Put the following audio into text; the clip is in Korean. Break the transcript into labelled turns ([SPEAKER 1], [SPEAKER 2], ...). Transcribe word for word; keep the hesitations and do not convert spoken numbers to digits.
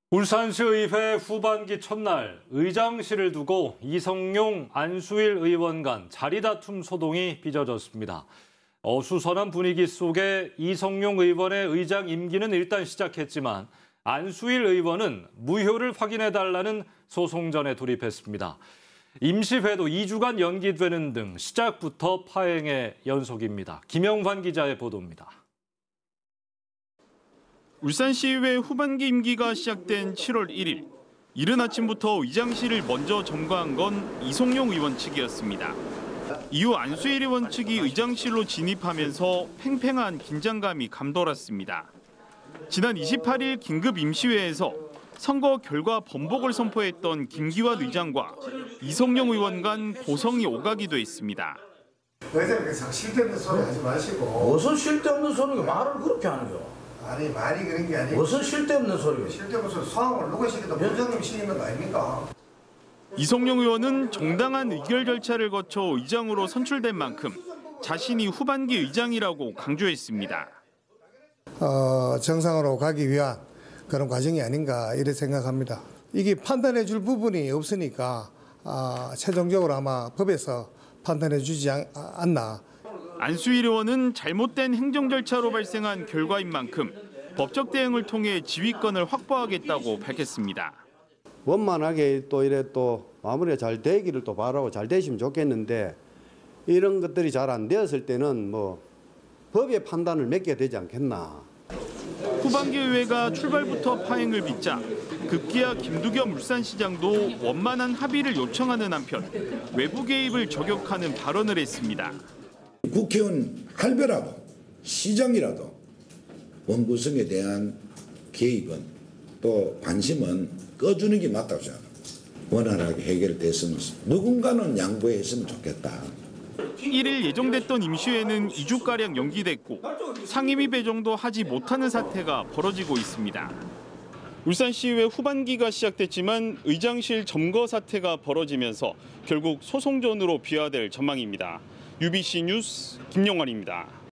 [SPEAKER 1] 울산시의회 후반기 첫날 의장실을 두고 이성용, 안수일 의원 간 자리다툼 소동이 빚어졌습니다. 어수선한 분위기 속에 이성용 의원의 의장 임기는 일단 시작했지만 안수일 의원은 무효를 확인해달라는 소송전에 돌입했습니다. 임시회도 이 주간 연기되는 등 시작부터 파행의 연속입니다. 김영환 기자의 보도입니다.
[SPEAKER 2] 울산시의회 후반기 임기가 시작된 칠월 일일, 이른 아침부터 의장실을 먼저 점거한 건 이성용 의원 측이었습니다. 이후 안수일 의원 측이 의장실로 진입하면서 팽팽한 긴장감이 감돌았습니다. 지난 이십팔일 긴급 임시회에서 선거 결과 번복을 선포했던 김기환 의장과 이성용 의원 간 고성이 오가기도 했습니다.
[SPEAKER 3] 의장께서 쓸데없는 소리 하지 마시고.
[SPEAKER 4] 무슨 쓸데없는 소리가 말을 그렇게 하는 거요?
[SPEAKER 3] 아니 말이 그런 게 아니고
[SPEAKER 4] 무슨 쓸데없는 소리요?
[SPEAKER 3] 쓸데없는 소리 소항을 누가 시켜도 부장님 시키는 거 아닙니까?
[SPEAKER 2] 이성용 의원은 정당한 의결 절차를 거쳐 의장으로 선출된 만큼 자신이 후반기 의장이라고 강조했습니다.
[SPEAKER 3] 어, 정상으로 가기 위한 그런 과정이 아닌가 이렇게 생각합니다. 이게 판단해 줄 부분이 없으니까 아, 최종적으로 아마 법에서 판단해 주지 않, 않나.
[SPEAKER 2] 안수일 의원은 잘못된 행정 절차로 발생한 결과인 만큼 법적 대응을 통해 지휘권을 확보하겠다고 밝혔습니다.
[SPEAKER 5] 원만하게 또 이래 또 마무리가 잘 되기를 또 바라고 잘 되시면 좋겠는데 이런 것들이 잘 안 되었을 때는 뭐 법의 판단을 맡겨야 되지 않겠나.
[SPEAKER 2] 후반기 의회가 출발부터 파행을 빚자 급기야 김두겸 울산시장도 원만한 합의를 요청하는 한편 외부 개입을 저격하는 발언을 했습니다.
[SPEAKER 6] 국회의원 할배라도 시장이라도 원구성에 대한 개입은 또 관심은 꺼주는 게 맞다고 생각합니다. 원활하게 해결됐으면 누군가는 양보했으면 좋겠다.
[SPEAKER 2] 일일 예정됐던 임시회는 이 주가량 연기됐고 상임위 배정도 하지 못하는 사태가 벌어지고 있습니다. 울산시의회 후반기가 시작됐지만 의장실 점거 사태가 벌어지면서 결국 소송전으로 비화될 전망입니다. 유비씨 뉴스 김영환입니다.